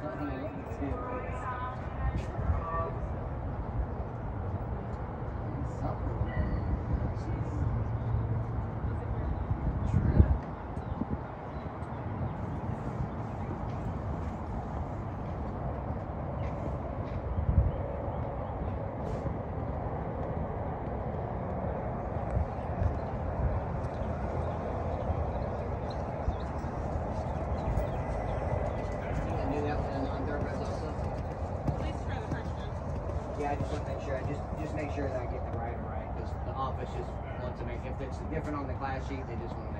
Yeah, I just want to make sure. Just make sure that I get the right, because the office just wants to make. If it's different on the class sheet, they just want